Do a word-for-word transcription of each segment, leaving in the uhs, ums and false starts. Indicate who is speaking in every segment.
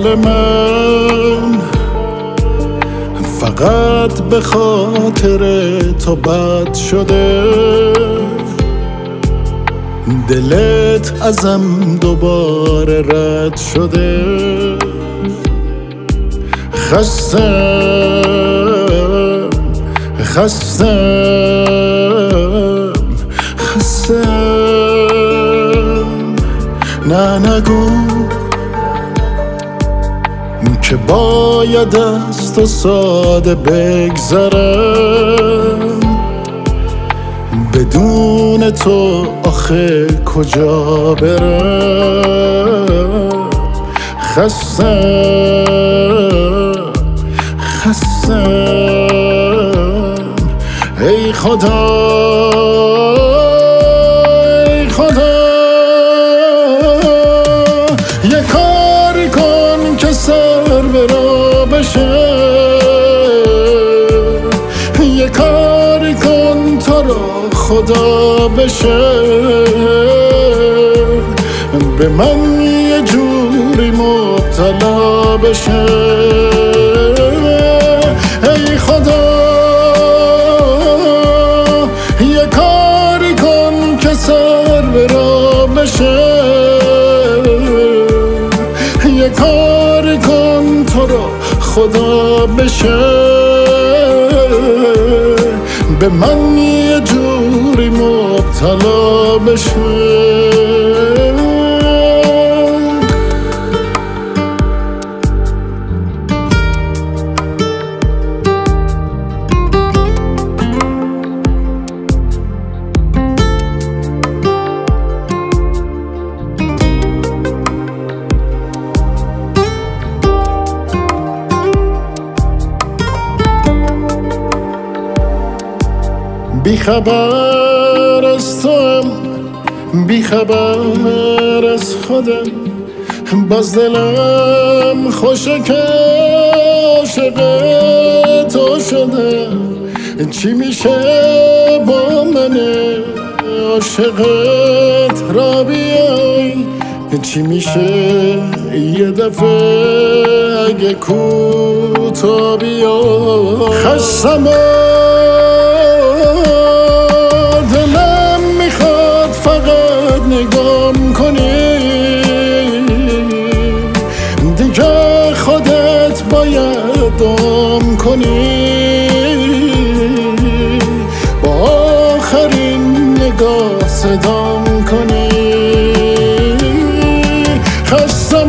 Speaker 1: حال من فقط به خاطر تو بد شده، دلت ازم دوباره رد شده. خستم خستم خستم نه نگو که باید از تو ساده بگذرم، بدون تو آخه کجا برم. خستم خستم ای خدا ای خدا، یه کاری کن که سر به راه بشه، یه کاری کن تا را خدا بشه، به من یه جوری مبتلا بشه. ای خدا یه کاری کن که سر به راه بشه، یه کاری کن تو را خدا بشه، به من یه جوری مبتلا بشه. بی خبر از توام، بی خبر از خودم، باز دلم خوشه که عاشق تو شده. چی میشه با من عاشقت را بیای، چی میشه یه دفعه اگه کوتا بیای. خستم دلم میخواد فقط نگام کنی، دیگه خودت باید دام کنی، با آخرین نگاه صدام کنی. خستم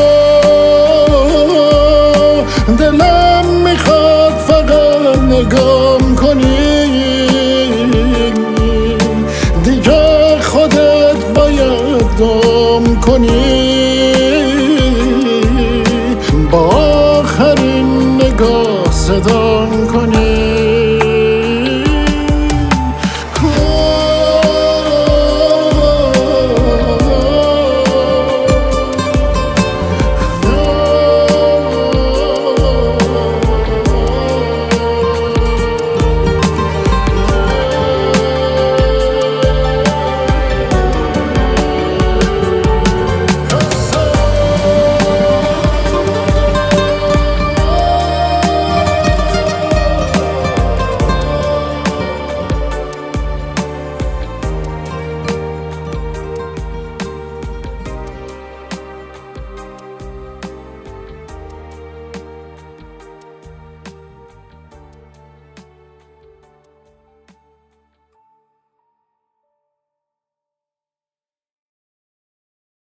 Speaker 1: دلم میخواد فقط نگام کنی، دیگه خودت باید دام کنی، با آخرین نگاه صدام